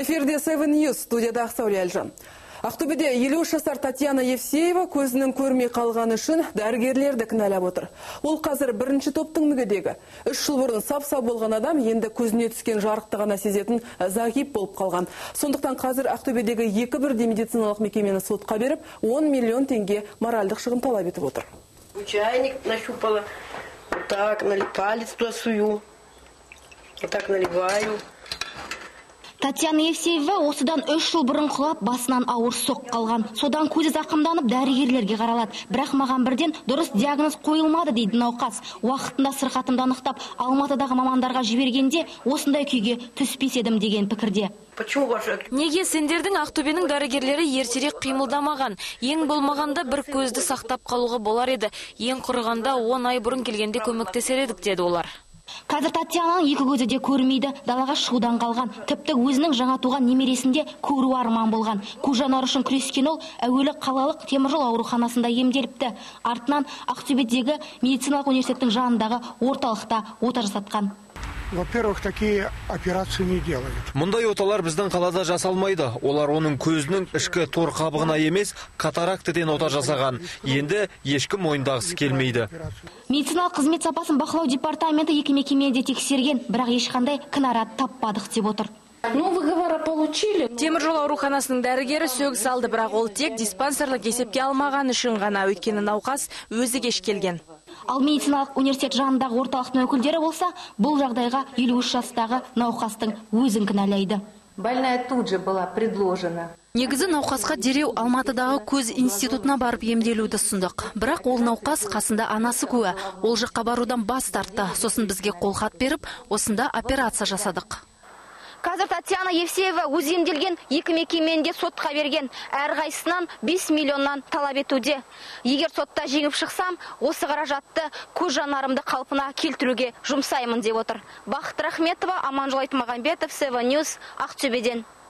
Эфирде 7 News, студияда Ақсауле Әлжан. Ақтөбеде 53 жасар Татьяна Евсеева көзінің көрмей қалғаны үшін дәрігерлерді кінәлап отыр. Ол қазір бірінші топтың мүгедегі. 3 жыл бұрын сап-сау болған адам енді көзіне түскен жарықты ғана сезетін зағип болып қалған. Сондықтан қазір Ақтөбедегі 2 бірдей медициналық мекемені сотқа беріп, 10 миллион теңге моральдық шығын талап етіп отыр. Чайник нащупала, вот так, палец туда сую, вот так наливаю. Татьяна Евсеева осыдан 3 жыл бұрын құлап, басынан ауыр соқ қалған. Содан көзі зақымданып дәрігерлерге қаралады. Бірақ маған бірден дұрыс диагноз қойылмады дейді науқас. Уақытында сырқатымды анықтап, Алматыдағы мамандарға жібергенде осындай күйге түспес едім деген пікірде. Неге сендердің Ақтөбенің дәрігерлері ертерек қимылдамаған? Ең болмағанда бір көзді сақтап қалуға болар еді. Ең құрығанда 10 ай бұрын келгенде көмектесер едік деді олар. Қазір Татьянаның 2 көзі де көрмейді, далаға шығудан қалған. Тіпті өзінің жаңа туған немересінде көру арман болған. Көз жанары үшін күрескен ол әуелі қалалық теміржол ауруханасында емделіпті. Артынан Ақтөбедегі медициналық университеттің жанындағы орталықта ота жасатқан. Во-первых, такие операции не делают. Мұндай оталар біздің қалада жасалмайды. Олар оның көзінің ішкі тор қабығына емес, катарактіден ота жасаған. Енді ешкім мойындағысы келмейді. Медициналық қызмет сапасын бақылау департаменті 2 мекемеде тексерген, бірақ ешқандай кінәрат таппадық деп отыр. Теміржол ауруханасының дәрігері сөгіс алды, бірақ ол тек диспансерлік есепке алмаған үшін ғана, өйткені науқас өзі кеш келген. Ал медициналық университет жанындағы орталықтың өкілдері болса, бұл жағдайға 53 жастағы науқастың өзін кінәлайды. Больная тут же была предложена. Негізі науқасқа дереу Алматыдағы көз институтына барып емделуді ұсындық. Бірақ ол науқас қасында анасы куә. Ол жаққа барудан бас тартты. Сосын бізге қолхат беріп, осында операция жасадық. Қазір Татьяна Евсеева өзі емделген 2 мекеменде сотқа берген. Әрқайсысынан 5 миллионнан талап етуде. Егер сотта жеңіп шықсам, осы қаражатты көз жанарымды қалпына келтіруге жұмсаймын деп отыр. Бақыт Рахметова, Аманжол Айтмағамбетов, 7 News, Ақтөбеден.